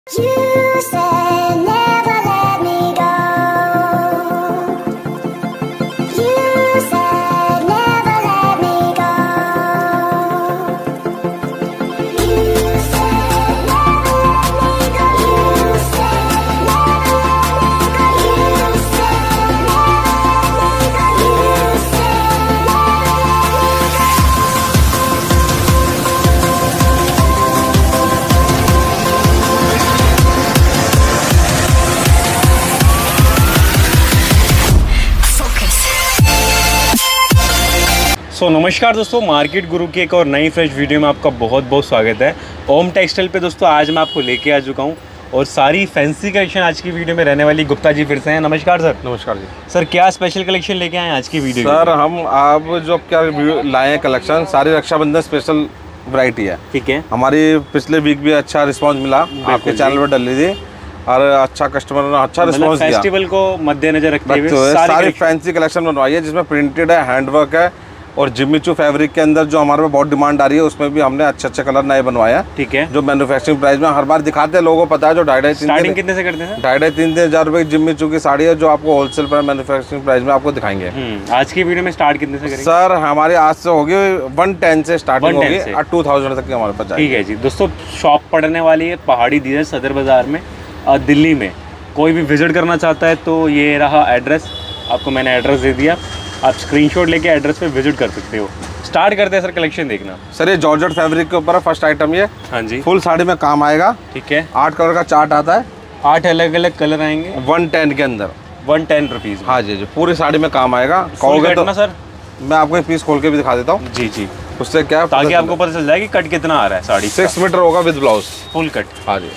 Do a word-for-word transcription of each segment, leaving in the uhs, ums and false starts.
सो so, नमस्कार दोस्तों, market गुरु की एक और नई फ्रेश वीडियो में आपका बहुत बहुत स्वागत है। ओम टेक्सटाइल पे दोस्तों आज मैं आपको लेके आ चुका हूँ और सारी फैंसी कलेक्शन आज की वीडियो में रहने वाली। गुप्ता जी फिर से हैं। नमस्कार सर। नमस्कार जी। सर क्या स्पेशल कलेक्शन लेके आए हैं आज की वीडियो? सर हम आप जो क्या लाए हैं कलेक्शन, सारी रक्षाबंधन स्पेशल वैरायटी है। ठीक है। हमारी पिछले वीक भी अच्छा रिस्पॉन्स मिला, आपके चैनल पर डली थी और अच्छा कस्टमर ने अच्छा रिस्पॉन्स दिया। फेस्टिवल को मद्देनजर रखते हुए सारी फैंसी कलेक्शन बनवाई है, जिसमें प्रिंटेड है, हैंडवर्क है और जिम्मी चू फैब्रिक के अंदर जो हमारे पे बहुत डिमांड आ रही है, उसमें भी हमने अच्छे अच्छे कलर नए बनवाए हैं। ठीक है। जो मैन्युफैक्चरिंग प्राइस में हर बार दिखाते हैं, लोगों को पता है। जो ढाई ढाई तीन स्टार्टिंग कितने से करते हैं? ढाई ढाई तीन तीन हजार रुपए की जिम्मी चू की साड़ी है, जो आपको होलसेल पर मैन्युफैक्चरिंग प्राइस में आपको दिखाएंगे। आज की वीडियो में स्टार्ट कितने से करेंगे? सर हमारे आज से होगी वन टेन से स्टार्टिंग होगी और टू थाउजेंड तक की हमारे पास। ठीक है जी। दोस्तों शॉप पड़ने वाली है पहाड़ी दीदा सदर बाजार में और दिल्ली में। कोई भी विजिट करना चाहता है तो ये रहा एड्रेस, आपको मैंने एड्रेस दे दिया। आप स्क्रीनशॉट लेके एड्रेस पे विजिट कर सकते हो। स्टार्ट करते हैं सर कलेक्शन देखना। सर ये जॉर्जेट फैब्रिक के ऊपर है फर्स्ट आइटम ये। हाँ जी। फुल साड़ी में काम आएगा। ठीक है। आठ कलर का चार्ट आता है, आठ अलग अलग कलर आएंगे वन टेन के अंदर, वन टेन रुपीज। हाँ जी जी, पूरी साड़ी में काम आएगा। कहोगे तो ना सर मैं आपको एक पीस खोल के भी दिखा देता हूँ। जी जी, उससे क्या ताकि आपको पता चल जाए कि कट कितना आ रहा है। साड़ी सिक्स मीटर होगा विद ब्लाउज, फुल कट। हाँ जी।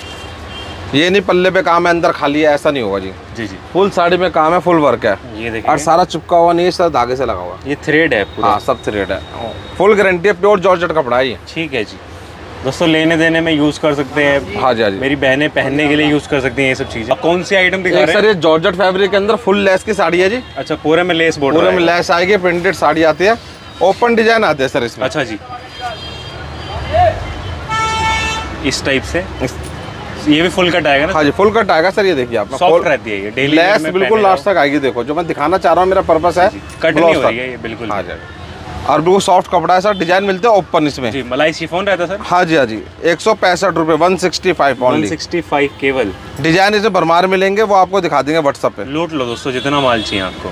ये नहीं पल्ले पे काम है अंदर खाली है, ऐसा नहीं होगा जी। जी जी, फुल साड़ी में काम है, फुल वर्क है। ये देखिए। और सारा चिपका हुआ नहीं है, सारा धागे से लगा हुआ। ये थ्रेड है पूरा। हाँ सब थ्रेड है, फुल गारंटी है, प्योर जॉर्जेट कपड़ा है ये। ठीक है जी। दोस्तों लेने देने में यूज कर सकते हैं। हाँ जी हाँ जी। मेरी बहनें पहनने के लिए यूज कर सकती हैं ये सब चीजें। अब कौन सी आइटम दिखा रहे हैं? सर ये जॉर्जेट फैब्रिक के अंदर फुल लेस की साड़ी है जी। अच्छा, पूरे में लेस बॉर्डर, पूरे में लेस आएगी, प्रिंटेड साड़ी आती है, ओपन डिजाइन आते हैं सर इसमें। अच्छा जी, इस टाइप से। ये भी फुल कट आएगा ना? हाँ जी फुल कट आएगा सर। ये देखिए आप, सॉफ्ट रहती है ये, डेली लेस बिल्कुल लास्ट तक आएगी। देखो जो मैं दिखाना चाह रहा हूँ, मेरा पर्पस है कट नहीं हो रही है ये बिल्कुल। हाँ जी, और बिल्कुल सॉफ्ट कपड़ा है सर। डिजाइन मिलते हैं ओपन इसमें जी। मलाई शिफॉन रहता है सर? हाँ जी हाँ जी। एक सौ पैंसठ रुपए, one sixty five only. One sixty five केवल। डिजाइन इसमें भरमार मिलेंगे, वो आपको दिखा देंगे व्हाट्सएप पे। लूट लो दोस्तों जितना माल चाहिए आपको।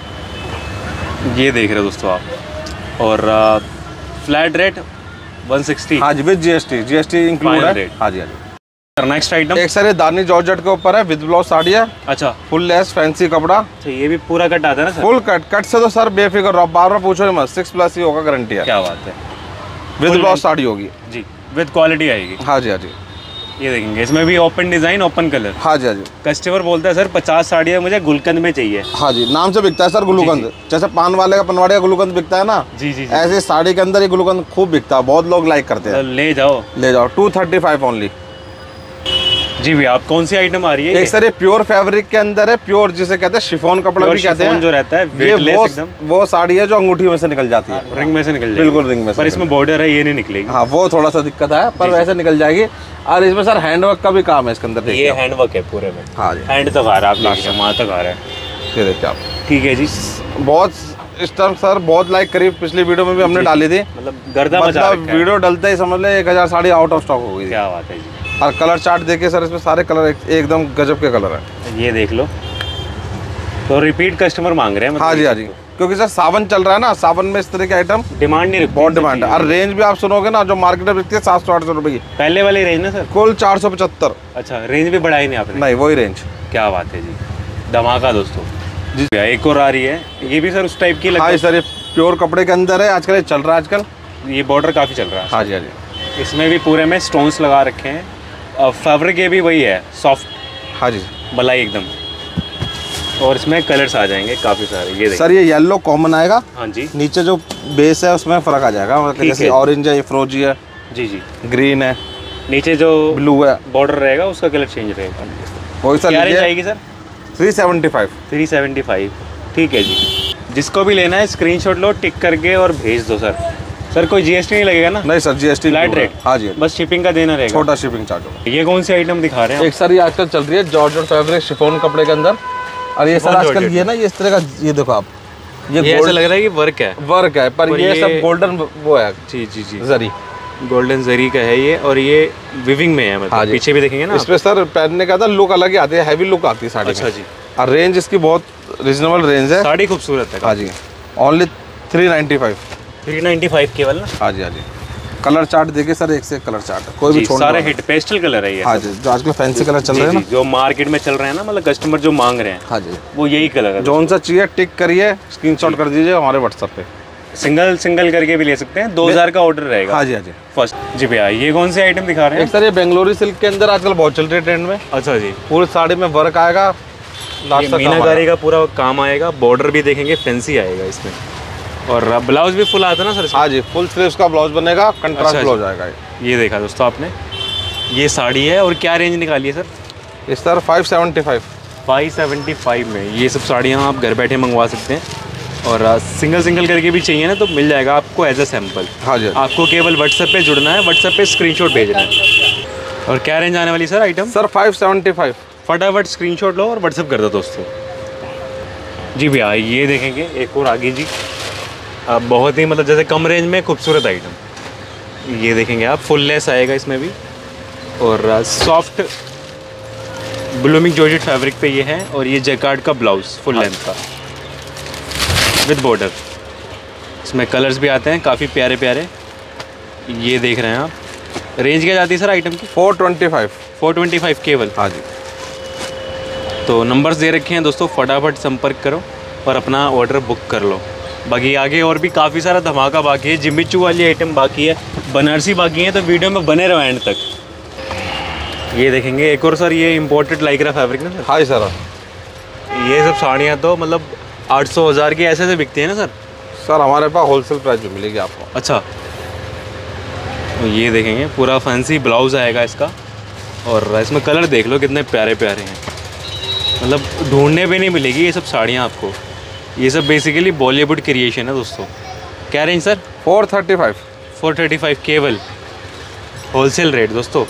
ये देख रहे हो दोस्तों आप, और फ्लैट रेट वन सिक्सटी। हाँ जी, विद जीएसटी, जीएसटी इंक्लूड है। हाँ जी हाँ जी। नेक्स्ट आइटम एक सर ये दानी जॉर्जेट के ऊपर है, विद ब्लाउज साड़ी है। अच्छा, फुल लेस फैंसी कपड़ा। अच्छा, ये भी पूरा कट आता है ना सर? Full cut. कट से तो सर बेफिक्र रहो, बार बार पूछो मत, सिक्स प्लस ही होगा, गारंटी है। क्या बात है। विद ब्लाउज साड़ी होगी जी, विद क्वालिटी आएगी। हाँ जी हाँ जी। ये देखेंगे, इसमें भी ओपन डिजाइन, ओपन कलर। हाँ जी हाँ जी। कस्टमर बोलता है सर पचास साड़ियाँ मुझे गुलकंद में चाहिए। हाँ जी, नाम से बिकता है सर गुलकंद। जैसे पान वाले का पनवाड़ी का गुलकंद बिकता है ना, जी जी, ऐसे साड़ी के अंदर ये गुलकंद खूब बिकता है, बहुत लोग लाइक करते हैं। ले जाओ ले जाओ, टू थर्टी फाइव ओनली। जी भैया, आप कौन सी आइटम आ रही है? एक सर ये प्योर फैब्रिक के अंदर है, प्योर जिसे कहते हैं शिफॉन कपड़ा भी कहते हैं, जो रहता है ये वो, वो साड़ी है जो अंगूठी में से निकल जाती है, रिंग में से निकल जाएगी। बिल्कुल रिंग में से। पर इसमें बॉर्डर है, ये नहीं निकलेगी। हाँ वो थोड़ा सा दिक्कत है, पर वैसे निकल जाएगी। और इसमें सर हैंडवर्क का भी काम है इसके अंदर। ये हैंडवर्क है पूरे में। हाँ जी, हैंड तक आ रहा है, आप लास्ट वहाँ तक आ रहा है। ये देखिए आप। ठीक है जी। बहुत इस टाइम सर बहुत लाइक करीब पिछली वीडियो में भी हमने डाली थी, मतलब गर्दा मचा रखा है। वीडियो डलते ही समझ ले एक हजार साड़ी आउट ऑफ स्टॉक हो गई। क्या बात है जी। और कलर चार्ट देखिए सर, इसमें सारे कलर एक, एकदम गजब के कलर है। ये देख लो, तो रिपीट कस्टमर मांग रहे हैं। हाँ जी हाँ जी, क्योंकि सर सावन चल रहा है ना, सावन में इस तरह के आइटम डिमांड नहीं, बहुत डिमांड है। और रेंज भी आप सुनोगे ना, जो मार्केट में बिकती है सात सौ आठ सौ रुपए की, पहले वाली रेंज ना सर, कुल चार सौ पचहत्तर। अच्छा, रेंज भी बढ़ाई नहीं आपने? नहीं, वही रेंज। क्या बात है जी, धमाका दोस्तों जी। एक और आ रही है, ये भी सर उस टाइप की। हाँ सर, ये प्योर कपड़े के अंदर है, आजकल ये चल रहा है। आजकल ये बॉर्डर काफी चल रहा है। हाँ जी हाँ जी। इसमें भी पूरे में स्टोन्स लगा रखे हैं, और फैब्रिक ये भी वही है, सॉफ्ट। हाँ जी, मलाई एकदम। और इसमें कलर्स आ जाएंगे काफी सारे। ये सर ये येलो कॉमन आएगा। हाँ जी। नीचे जो बेस है उसमें फर्क आ जाएगा, मतलब जैसे ऑरेंज है, ये फ्रोजी है। जी जी। ग्रीन है, नीचे जो ब्लू है, बॉर्डर रहेगा उसका कलर चेंज रहेगा। वही सर। क्या रेंज आएगी sir? Three seventy five. Three seventy five. ठीक है जी। जिसको भी लेना है स्क्रीनशॉट लो, टिक करके और भेज दो सर। सर कोई जीएसटी नहीं लगेगा ना? नहीं सर, जीएसटी फ्लैट रेट। हाँ जी, बस शिपिंग का देना रहेगा, छोटा शिपिंग चार्ज होगा। ये कौन सी आइटम दिखा रहे हैं? एक सर ये आजकल चल रही है जॉर्जेट फैब्रिक शिफॉन कपड़े के अंदर, और ये सर आजकल ये ना ये इस तरह का, ये देखो आप, ये, ये ऐसा लग रहा है कि वर्क है, वर्क है, पर ये, ये सब गोल्डन वो है। जी जी जी, जरी, गोल्डन जरी का है ये, और ये विविंग में है मतलब। हाँ, पीछे भी देखेंगे ना इस पे सर पहनने का था लुक अलग ही आती है, हैवी लुक आती है साड़ी। अच्छा जी, और रेंज इसकी बहुत रिजनेबल रेंज है, साड़ी खूबसूरत है। हाँ जी, only three ninety five three ninety five केवल ना? हाँ जी हाँ जी। कलर चार्ट देखिए सर, एक से एक कलर चार्ट है, कोई भी छोड़ने सारे हिट पेस्टल कलर है ये। हाँ जी, जो आजकल फैंसी कलर चल रहे हैं ना, जो मार्केट में चल रहे हैं ना, मतलब कस्टमर जो मांग रहे हैं, हाँ जी, वो यही कलर है। जो सा चाहिए टिक करिए, स्क्रीनशॉट कर दीजिए हमारे व्हाट्सएप पे, सिंगल सिंगल करके भी ले सकते हैं। दो हज़ार का ऑर्डर रहेगा। हाँ जी हाँ जी। फर्स्ट जी भैया, ये कौन सी आइटम दिखा रहे हैं? एक सर ये बेंगलोरी सिल्क के अंदर आजकल बहुत चल रही है ट्रेंड में। अच्छा जी, पूरी साड़ी में वर्क आएगा, मीनाकारी का पूरा काम आएगा, बॉर्डर भी देखेंगे फैंसी आएगा इसमें, और ब्लाउज भी फुल आता है ना सर? हाँ जी, फुल स्लीव्स का ब्लाउज बनेगा, कंट्रास्ट ब्लाउज आएगा। ये देखा दोस्तों आपने, ये साड़ी है, और क्या रेंज निकाली है सर? इस तरह five seventy five five seventy five में ये सब साड़ियाँ आप घर बैठे मंगवा सकते हैं, और सिंगल सिंगल करके भी चाहिए ना तो मिल जाएगा आपको एज अ सैम्पल। हाँ जी, आपको केवल व्हाट्सएप पे जुड़ना है, व्हाट्सएप पे स्क्रीनशॉट भेजना है। और क्या रेंज आने वाली sir item? Sir five seventy five. फटाफट स्क्रीनशॉट लो और व्हाट्सएप कर दो दोस्तों। जी भैया, ये देखेंगे एक और आगे जी, अब बहुत ही मतलब जैसे कम रेंज में खूबसूरत आइटम, ये देखेंगे आप, फुल लेस आएगा इसमें भी, और सॉफ्ट ब्लूमिंग जॉर्जेट फैब्रिक पे ये है, और ये जैकार्ड का ब्लाउज फुल लेंथ का विद बॉर्डर। इसमें कलर्स भी आते हैं काफ़ी प्यारे प्यारे, ये देख रहे हैं आप। रेंज क्या जाती है सर आइटम की? Four twenty five. Four twenty five केवल? हाँ जी। तो नंबर्स दे रखे हैं दोस्तों, फटाफट संपर्क करो और अपना ऑर्डर बुक कर लो। बाकी आगे और भी काफ़ी सारा धमाका बाकी है, जिम्मीचू वाली आइटम बाकी है, बनारसी बाकी है, तो वीडियो में बने रहो एंड तक। ये देखेंगे एक और सर, ये इम्पोर्टेड लाइक्रा फैब्रिक ना सर? हाँ सर, ये सब साड़ियाँ तो मतलब आठ सौ हज़ार की ऐसे ऐसे बिकती है ना सर? सर हमारे पास होलसेल प्राइस में मिलेगी आपको। अच्छा, ये देखेंगे पूरा फैंसी ब्लाउज आएगा इसका, और इसमें कलर देख लो कितने प्यारे प्यारे हैं, मतलब ढूंढने पे नहीं मिलेगी ये सब साड़ियाँ आपको। ये सब बेसिकली बॉलीवुड क्रिएशन है दोस्तों। क्या range sir? Four thirty five. Four thirty five केवल, होलसेल रेट दोस्तों।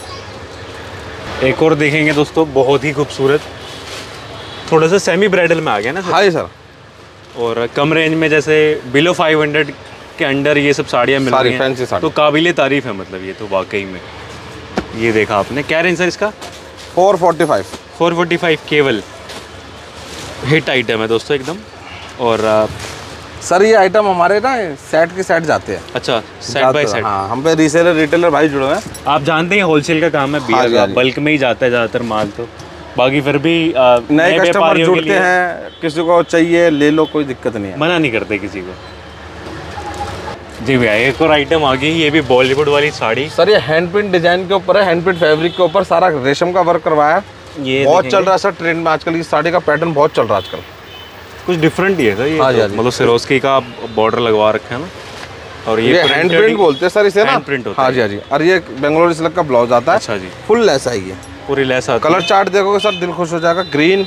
एक और देखेंगे दोस्तों, बहुत ही खूबसूरत, थोड़ा सा सेमी ब्राइडल में आ गया ना सर? हाँ सर, और कम रेंज में जैसे बिलो फाइव हंड्रेड के अंडर ये सब साड़ियाँ मिल रही हैं, तो काबिले तारीफ़ है मतलब ये तो वाकई में। ये देखा आपने, क्या रेंज सर इसका? Four forty five. Four forty five केवल, हिट आइटम है दोस्तों एकदम। और आ, सर ये आइटम हमारे ना सेट के सेट जाते हैं। अच्छा, सेट बाय सेट। हाँ, हम पे रीसेलर रिटेलर भाई जुड़े हैं। आप जानते हैं होलसेल का काम है, हाँ बियर बल्क में ही जाता है ज़्यादातर माल, तो बाकी फिर भी नए कस्टमर जुड़ते हैं, किसी को चाहिए ले लो, कोई दिक्कत नहीं है, मना नहीं करते किसी को। जी भैया, एक और आइटम आ गई, ये भी बॉलीवुड वाली साड़ी। सर ये हैंड प्रिंट डिजाइन के ऊपर है, हैंड प्रिंट फैब्रिक के ऊपर सारा रेशम का वर्क करवाया है। ये बहुत चल रहा है सर ट्रेंड में आजकल, इस साड़ी का पैटर्न बहुत चल रहा है आजकल, कुछ डिफरेंट ही है सर ये। हाँ तो, मतलब सिरोस्की का बॉर्डर लगवा रखा है ना, और ये, ये हैंड प्रिंट बोलते हैं सर इसे ना? हैंड प्रिंट होता है। हाँ जी हाँ जी। और ये बेंगलोरी सिल्क का ब्लाउज आता है। अच्छा जी, फुल लेस है ये, पूरी लेस आती है। कलर चार्ट देखोगे सर दिल खुश हो जाएगा। ग्रीन,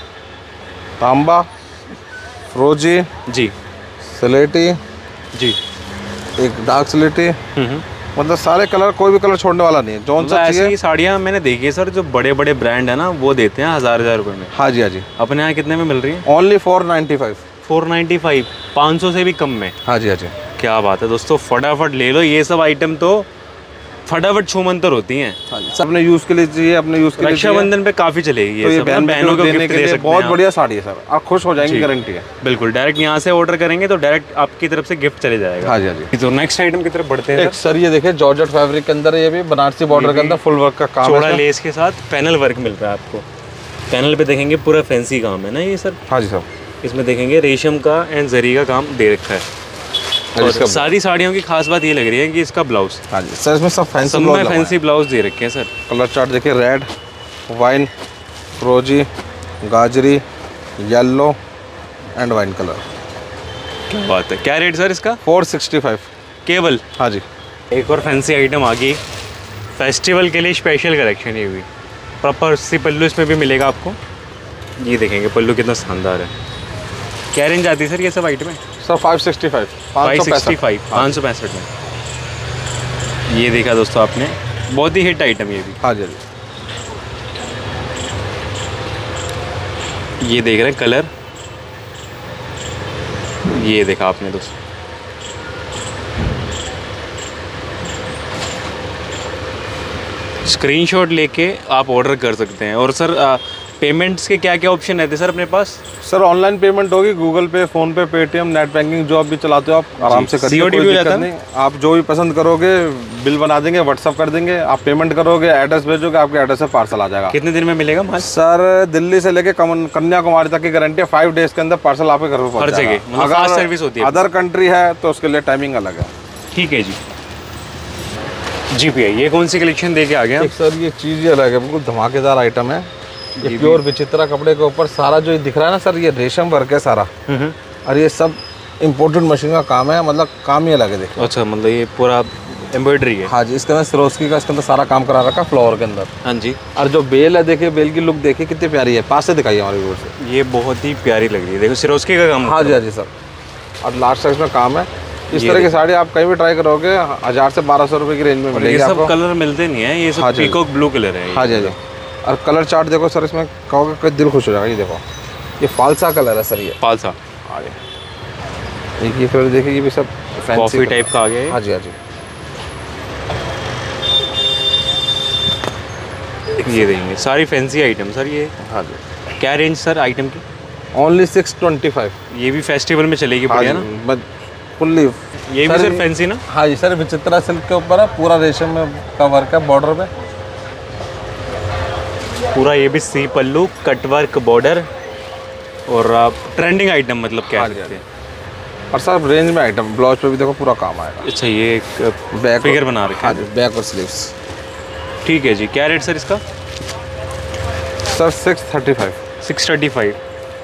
तांबा, फ्रोजी जी, स्लेटी जी, एक डार्क स्लेटी, मतलब सारे कलर, कोई भी कलर छोड़ने वाला नहीं है। जो सा ऐसी ही साड़ियाँ मैंने देखी है सर, जो बड़े बड़े ब्रांड है ना वो देते हैं हज़ार हज़ार रुपये में। हाँ जी हाँ जी। अपने यहाँ कितने में मिल रही है? Only four ninety five. Four ninety five, पाँच सौ से भी कम में। हाँ जी हाँ जी। क्या बात है दोस्तों, फटाफट ले लो, ये सब आइटम तो फटाफट छूमंतर होती हैं। हाँ जी, सब अपने यूज़ के लिए चाहिए, अपने यूज़ के लिए। रक्षाबंधन पे काफ़ी चलेगी ये सब, बहनों को गिफ्ट दे सकते हैं। बहुत बढ़िया साड़ी है सर, आप खुश हो जाएंगे, गारंटी है। बिल्कुल, डायरेक्ट यहाँ से ऑर्डर करेंगे तो डायरेक्ट आपकी तरफ से गिफ्ट चले जाएगा। हाँ जी हाँ जी। तो नेक्स्ट आइटम की तरफ बढ़ते हैं सर। ये देखिए जॉर्जेट फैब्रिक के अंदर, ये भी बनारसी बॉर्डर के अंदर फुल वर्क का काम है, चौड़ा लेस के साथ पैनल वर्क मिल रहा है आपको। पैनल पे देखेंगे पूरा फैंसी काम है ना ये सर? हाँ जी सर। इसमें देखेंगे रेशम का एंड जरी का काम दे रखा है, और सारी साड़ियों की खास बात ये लग रही है कि इसका ब्लाउज। हाँ जी सर, इसमें सब फैंसी सब में फैंसी ब्लाउज दे रखे हैं सर। कलर चार्ट देखिए, रेड, वाइन, फ्रोजी, गाजरी, येलो एंड वाइन कलर। क्या बात है, क्या रेट सर इसका? फोर सिक्सटी फाइव केवल। हाँ जी। एक और फैंसी आइटम आ गई, फेस्टिवल के लिए स्पेशल कलेक्शन ये हुई, प्रॉपर सी पल्लू इसमें भी मिलेगा आपको। ये देखेंगे पल्लू कितना शानदार है। क्या रेंज आती है सर ये सब आइटम है? Sir five sixty five, five sixty five, पाँच सौ पैंसठ में। ये देखा दोस्तों आपने, बहुत ही हिट आइटम ये भी। हाँ जी, ये देख रहे हैं कलर, ये देखा आपने दोस्तों। स्क्रीनशॉट लेके आप ऑर्डर कर सकते हैं। और सर पेमेंट्स के क्या क्या ऑप्शन रहते हैं सर अपने पास? सर ऑनलाइन पेमेंट होगी, Google Pay, PhonePe, Paytm, net banking, जो आप भी चलाते हो आप आराम से करिए, सीओडी कोई भी हो दिक्कत जाता नहीं। आप जो भी पसंद करोगे बिल बना देंगे, व्हाट्सअप कर देंगे, आप पेमेंट करोगे, एड्रेस भेजोगे, आपके एड्रेस से पार्सल आ जाएगा। कितने दिन में मिलेगा माल? सर दिल्ली से लेके कन्याकुमारी तक की गारंटी है, फाइव डेज के अंदर पार्सल आपके घर पर पहुंच जाएगा। मतलब फास्ट सर्विस होती है। अदर कंट्री है तो उसके लिए टाइमिंग अलग है। ठीक है जी। जी भैया ये कौन सी कलेक्शन दे के आ गया? सर ये चीज़ ही अलग है, बिल्कुल धमाकेदार आइटम है। ये प्योर विचित्रा कपड़े के ऊपर सारा जो दिख रहा है ना सर, ये रेशम वर्क है सारा, और ये सब इम्पोर्टेड मशीन का काम है, मतलब काम ही अलग है। देखिए अच्छा, मतलब ये पूरा एम्ब्रॉयडरी है? हाँ जी, इसके अंदर सिरोस्की का इसके अंदर सारा काम करा रखा है फ्लोर के अंदर। हाँ जी। और जो बेल है, देखिए बेल की लुक देखिए कितनी प्यारी है, पास से दिखाइए हमारे व्यूअर्स से। ये बहुत ही प्यारी लग रही है, देखो सिरोस्की का काम। हाँ जी, हाँ जी सर, और लास्ट साइज में काम है। इस तरह की साड़ी आप कहीं भी ट्राई करोगे, हज़ार से बारह सौ रुपये की रेंज में मिलेगी। ये सब कलर मिलते नहीं है, ये सब पीकॉक ब्लू कलर है। हाँ जी, हाँ जी। और कलर चार्ट देखो सर, इसमें कहोगे कि दिल खुश हो जाएगा। ये देखो, ये फालसा कलर है सर, ये फालसा। हाँ जी, एक ये कलर देखिए, ये भी सब कॉफी टाइप का आ गया है। हाँ जी, हाँ जी। ये देंगे सारी फैंसी आइटम सर ये। हाँ जी। क्या रेंज सर आइटम की? Only six twenty five. ये भी फेस्टिवल में चलेगी बढ़िया ना? फुल्ली ये भी सर फैंसी ना? हाँ जी सर, विचित्रा सिल्क के ऊपर है, पूरा रेशम में का वर्क है बॉर्डर पे पूरा। ये भी सी पल्लू, कटवर्क बॉर्डर, और आप ट्रेंडिंग आइटम मतलब क्या कहते हैं। और सर रेंज में आइटम, ब्लाउज पे भी देखो पूरा काम आएगा। अच्छा, ये एक बैक फिगर बना रखा है, बैक और स्लीव्स। ठीक है जी। क्या रेट सर इसका? Sir six thirty five. Six thirty five.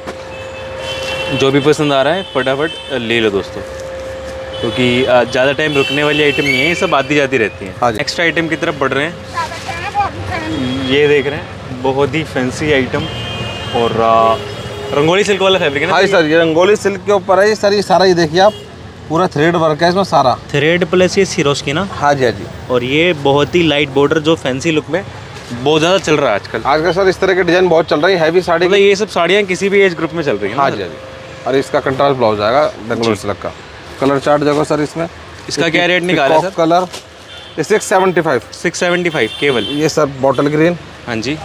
जो भी पसंद आ रहा है फटाफट ले लो दोस्तों, क्योंकि ज़्यादा टाइम रुकने वाली आइटम नहीं है, ये सब आती जाती रहती हैं। हाँ नेक्स्ट आइटम की तरफ बढ़ रहे हैं। ये देख रहे हैं बहुत ही फैंसी आइटम, और रंगोली सिल्क वाला फैब्रिक है ना? हाँ सर, ये रंगोली सिल्क के ऊपर है सर। ये सारा ये देखिए आप, पूरा थ्रेड वर्क है इसमें सारा। थ्रेड प्लस ये सिरोस्की ना? हाँ जी, हाँ जी। और ये बहुत ही लाइट बॉर्डर, जो फैंसी लुक में बहुत ज़्यादा चल रहा है आजकल। आजकल सर इस तरह के डिजाइन बहुत चल रही है, हैवी साड़ी। मतलब ये सब साड़ियाँ किसी भी एज ग्रुप में चल रही है। हाँ जी, हाँ जी। और इसका कंट्रास्ट ब्लाउज आएगा बेंगलोर सिल्क का। कलर चार्ट देखो सर इसमें। इसका क्या रेट निकाला है sir? Colour six seventy five. Six seventy five केवल। ये सर बॉटल ग्रीन। हाँ जी,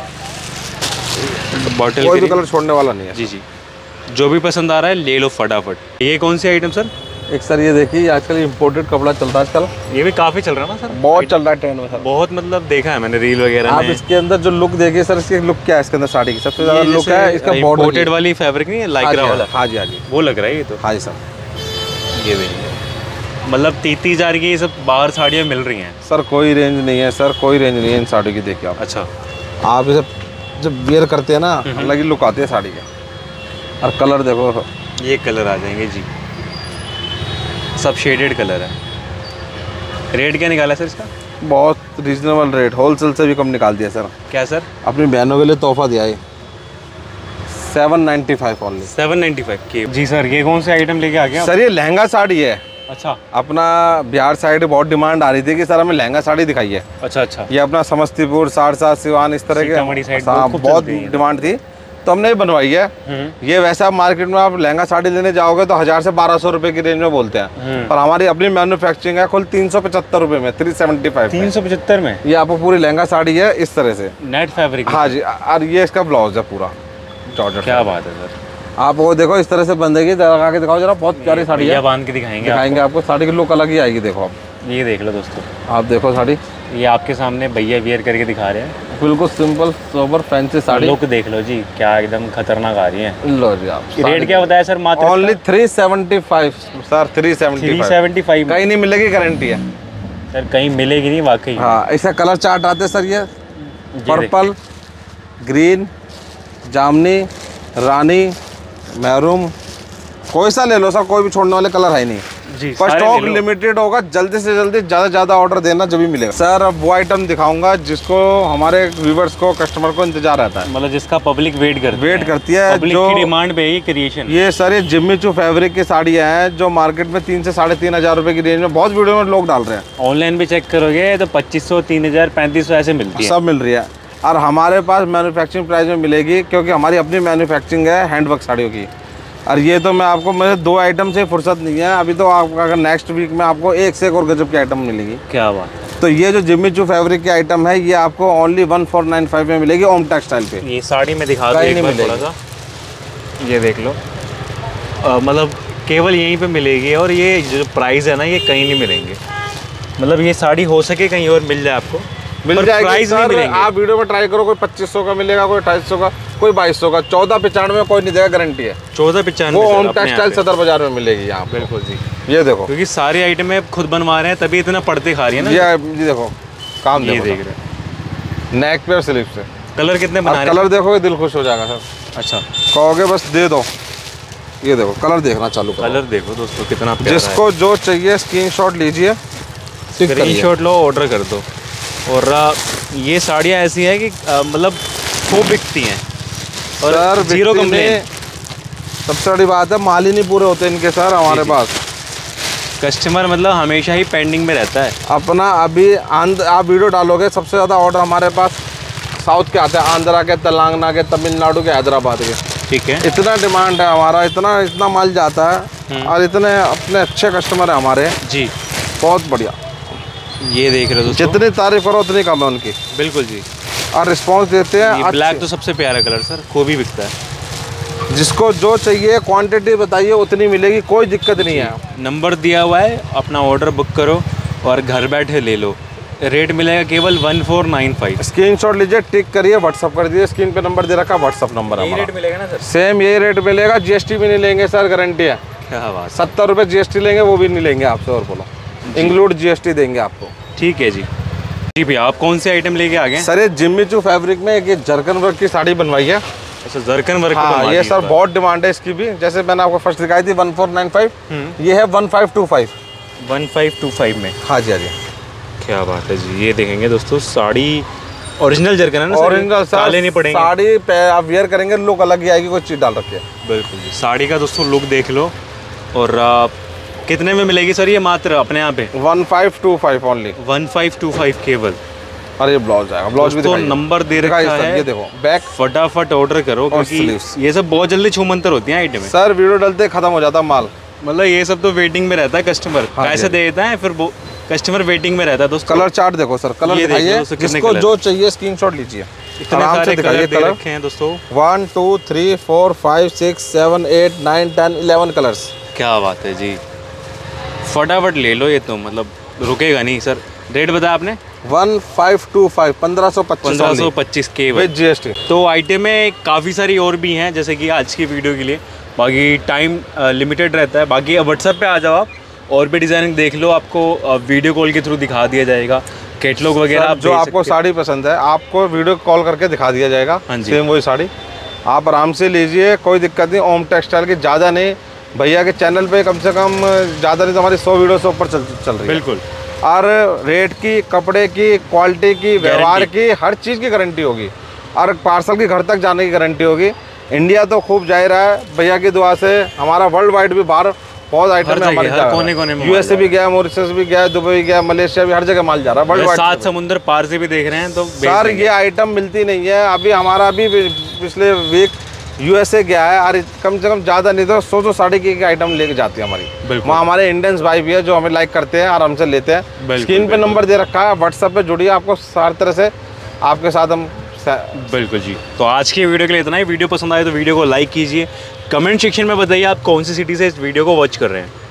बॉटल कोई भी कलर छोड़ने वाला नहीं है। जी जी, जो भी पसंद आ रहा है ले लो फटाफट। ये कौन सी आइटम सर? एक सर ये देखिए, आजकल इम्पोर्टेड कपड़ा चल रहा है आजकल। ये भी काफ़ी चल रहा है ना सर? बहुत चल रहा है ट्रेंड में सर, बहुत, मतलब देखा है मैंने रील वगैरह आप में। इसके अंदर जो लुक देखिए सर, इसकी लुक क्या है इसके अंदर साड़ी की? सबसे ज़्यादा लुक है इसका बॉर्डर। इम्पोर्टेड वाली फैब्रिक नहीं है, लाइक्रा वाला? हाँ जी, हाँ जी, वो लग रहा है ये तो। हाँ जी सर। ये देखिए, मतलब तीस तीस हज़ार की ये सब बाहर साड़ियाँ मिल रही हैं सर। कोई रेंज नहीं है सर, कोई रेंज नहीं है इन साड़ी की। देखिए आप। अच्छा, आप इसे जब वेयर करते हैं ना, अलग ही लुक आती है साड़ी के। और कलर देखो, ये कलर आ जाएंगे जी, सब शेडेड कलर है। रेट क्या निकाला सर इसका? बहुत रीजनेबल रेट, होलसेल से भी कम निकाल दिया सर। क्या सर? अपनी बहनों के लिए तोहफा दिया है, seven ninety five only. Seven ninety five के जी सर। ये कौन से आइटम लेके आ गया सर? ये लहंगा साड़ी है। अच्छा। अपना बिहार साइड बहुत डिमांड आ रही थी कि सर हमें लहंगा साड़ी दिखाइए। अच्छा अच्छा। ये अपना समस्तीपुर, सहरसा, सिवान, इस तरह के बहुत डिमांड थी, तो हमने बनवाई है। ये वैसा मार्केट में आप लहंगा साड़ी लेने जाओगे तो हजार से बारह सौ रुपए की रेंज में बोलते हैं, पर हमारी अपनी मैन्युफैक्चरिंग है कुल तीन सौ पचहत्तर रुपए में, थ्री सेवेंटी फाइव। तीन सौ पचहत्तर में ये आपको पूरी लहंगा साड़ी है इस तरह से, नेट फैब्रिक। हाँ जी। और ये इसका ब्लाउज है पूरा जॉर्जेट। क्या बात है सर। आप वो देखो इस तरह से बंदेगी, लगा के दिखाओ जरा, बहुत प्यारी साड़ी है। बांध के दिखाएंगे दिखाएंगे आपको, साड़ी की लुक अलग ही आएगी। देखो आप, ये देख लो दोस्तों, आप देखो साड़ी, ये आपके सामने भैया वियर करके दिखा रहे हैं। बिल्कुल simple sober fancy sari. Look देख लो जी, क्या एकदम खतरनाक आ रही है। लो जी आप। रेट क्या बताया सर? मात्र only three seventy five sir. Three seventy three seventy five कहीं नहीं मिलेगी, गारंटी है सर, कहीं मिलेगी नहीं वाकई। हाँ, इसका कलर चार्ट आते हैं सर, ये पर्पल, ग्रीन, जामनी, रानी, मैरूम, कोई सा ले लो सर, कोई भी छोड़ने वाले कलर है नहीं। पर स्टॉक लिमिटेड होगा, जल्दी से जल्दी ज्यादा ज्यादा ऑर्डर देना जब भी मिलेगा। सर अब वो आइटम दिखाऊंगा जिसको हमारे व्यूवर्स को, कस्टमर को इंतजार रहता है, मतलब जिसका पब्लिक वेट करती वेट है। करती है, पब्लिक जो की डिमांड पे ये क्रिएशन। ये सर ये जिम्मी चू फैब्रिक की साड़ियाँ हैं जो मार्केट में तीन से साढ़े तीन हजार रुपए की रेंज में बहुत वीडियो में लोग डाल रहे हैं। ऑनलाइन भी चेक करोगे तो पच्चीस सौ, तीन हजार, पैंतीस सौ ऐसे मिलती है, सब मिल रही है। और हमारे पास मैन्युफैक्चरिंग प्राइस में मिलेगी, क्योंकि हमारी अपनी मैन्युफैक्चरिंग है हैंडवर्क साड़ियों की। और ये तो मैं आपको, मेरे दो आइटम से फुर्सत नहीं है अभी, तो आप अगर नेक्स्ट वीक में आपको एक से एक और गजब की आइटम मिलेगी। क्या बात है। तो ये जो जिम्मी चू फैब्रिक की आइटम है ये आपको only one four nine five में मिलेगी ओम टेक्सटाइल पे। ये साड़ी में दिखा दो एक बार थोड़ा सा, ये देख लो, मतलब केवल यहीं पे मिलेगी। और ये जो प्राइस है ना ये कहीं नहीं मिलेंगे, मतलब ये साड़ी हो सके कहीं और मिल जाए आपको, मिल जाएगी प्राइस नहीं मिलेंगे। आप वीडियो में ट्राई करो, कोई पच्चीस सौ का मिलेगा, कोई अट्ठाईस सौ का, कोई बाईस सौ का, चौदह पिचानवे में कोई नहीं देगा, गारंटी है। चौदह पिचानवे वो ओम टेक्सटाइल सदर बाजार में मिलेगी यहाँ। बिल्कुल जी, ये देखो, क्योंकि सारी आइटमें खुद बनवा रहे हैं तभी इतना पड़ते खा रही है ना। ये देखो काम, ये देख रहे हैं नेक पे और स्लीव से। कलर कितने बना रहे हैं? कलर देखोगे दिल खुश हो जाएगा सर। अच्छा, कहोगे बस दे दो। ये देखो कलर देखना चालू करो। कलर देखो दोस्तों कितना प्यारा जिसको है। जो चाहिए स्क्रीनशॉट लीजिए, स्क्रीनशॉट लो, ऑर्डर कर दो। और ये साड़ियाँ ऐसी हैं कि मतलब खूब बिकती हैं और जीरो कंप्लेन। सबसे बड़ी बात है माल ही नहीं पूरे होते इनके सर हमारे पास। कस्टमर मतलब हमेशा ही पेंडिंग में रहता है अपना। अभी आंध्र आप वीडियो डालोगे, सबसे ज़्यादा ऑर्डर हमारे पास साउथ के आते हैं, आंध्रा के, तेलंगाना के, तमिलनाडु के, हैदराबाद के। ठीक है, इतना डिमांड है हमारा, इतना इतना माल जाता है और इतने अपने अच्छे कस्टमर है हमारे जी, बहुत बढ़िया। ये देख रहे हो, जितनी तारीफ करो उतनी कम है उनकी। बिल्कुल जी, और रिस्पांस देते हैं। ब्लैक तो सबसे प्यारा कलर सर, खूब ही बिकता है। जिसको जो चाहिए क्वांटिटी बताइए उतनी मिलेगी, कोई दिक्कत नहीं है। नंबर दिया हुआ है, अपना ऑर्डर बुक करो और घर बैठे ले लो। रेट मिलेगा केवल one four nine five. Screenshot लीजिए, टिक करिए, व्हाट्सअप कर दीजिए, स्क्रीन पे नंबर दे रखा, व्हाट्सअप नंबर है। यही रेट मिलेगा ना सर? सेम यही रेट मिलेगा, जीएसटी भी नहीं लेंगे सर, गारंटी है। क्या बात, सत्तर रुपये जीएसटी लेंगे, वो भी नहीं लेंगे आपसे। और बोलो, इंक्लूड जीएसटी देंगे आपको। ठीक है जी। जी भैया, आप कौन से आइटम लेके आ गए? सर ये जिम्मी चू फैब्रिक में एक जरकन वर्क की साड़ी बनवाई है। अच्छा, जरकन वर्क। हाँ, ये सर बहुत डिमांड है इसकी भी। जैसे मैंने आपको फर्स्ट दिखाई थी वन फोर नाइन फाइव, ये है one five two five. One five two five में? हाँ जी, हाँ जी। क्या बात है जी। ये देखेंगे दोस्तों, साड़ी ओरिजिनल जरकन है ना? ओरिजिनल सर, डाले नहीं पड़ेंगे। साड़ी पे आप वेयर करेंगे लुक अलग ही आएगी, कोई चीज़ डाल रखी है। बिल्कुल जी। साड़ी का दोस्तों लुक देख लो। और आ, कितने में मिलेगी सर ये? मात्र अपने यहाँ पे one five two five only. One five two five केवल। और ये ब्लाउज आएगा, ब्लाउज भी दिखाइए। नंबर दे रखा है, ये देखो बैक। फटाफट ऑर्डर करो क्योंकि ये सब बहुत जल्दी छूमंतर होती हैं आइटम। सर वीडियो डालते खत्म हो जाता माल, मतलब ये सब तो वेटिंग में रहता है। कस्टमर पैसे दे देता है, फिर कस्टमर वेटिंग में रहता है दोस्तों। कलर चार्ट देखो सर, कलर दिखाइए, जिसको जो चाहिए स्क्रीनशॉट लीजिए। इतने सारे कलर दे रखे हैं दोस्तों। One two three four five six seven eight nine ten eleven colours. क्या बात है जी, फटाफट ले लो, ये तो मतलब रुकेगा नहीं सर। रेट बताया आपने? वन फाइव टू फाइव, पंद्रह सौ पच्चीस पंद्रह सौ पच्चीस के विद जीएसटी। तो आइटमें काफ़ी सारी और भी हैं, जैसे कि आज की वीडियो के लिए। बाकी टाइम लिमिटेड रहता है। बाकी व्हाट्सएप पे आ जाओ आप, और भी डिज़ाइनिंग देख लो, आपको वीडियो कॉल के थ्रू दिखा दिया जाएगा। कैटलॉग वगैरह आप जो आपको साड़ी पसंद है आपको वीडियो कॉल करके दिखा दिया जाएगा। हाँ जी, सेम वही साड़ी आप आराम से लीजिए, कोई दिक्कत नहीं। ओम टेक्सटाइल की ज़्यादा नहीं, भैया के चैनल पे कम से कम ज़्यादा नहीं तो हमारी सौ वीडियो से ऊपर चल चल रही है। बिल्कुल। और रेट की, कपड़े की, क्वालिटी की, व्यवहार की, हर चीज़ की गारंटी होगी। और पार्सल की घर तक जाने की गारंटी होगी। इंडिया तो खूब जा रहा है भैया की दुआ से, हमारा वर्ल्ड वाइड भी बाहर बहुत आइटम है हमारे, कोने कोने में। यूएसए भी गया, मॉरिशस भी गया, दुबई गया, मलेशिया भी, हर जगह माल जा रहा है वर्ल्ड वाइड। सात समुंदर पार से भी देख रहे हैं तो सर ये आइटम मिलती नहीं है। अभी हमारा भी पिछले वीक यूएसए गया है, और कम से कम ज़्यादा नहीं तो सौ सौ साड़ी की आइटम लेके जाती है हमारी। वहाँ हमारे इंडियंस भाई भी है जो हमें लाइक करते हैं और हमसे लेते हैं। स्क्रीन पे नंबर दे रखा है, व्हाट्सएप पे जुड़िए, आपको हर तरह से आपके साथ हम। बिल्कुल जी। तो आज की वीडियो के लिए इतना ही। वीडियो पसंद आए तो वीडियो को लाइक कीजिए। कमेंट सेक्शन में बताइए आप कौन सी सिटी से इस वीडियो को वॉच कर रहे हैं।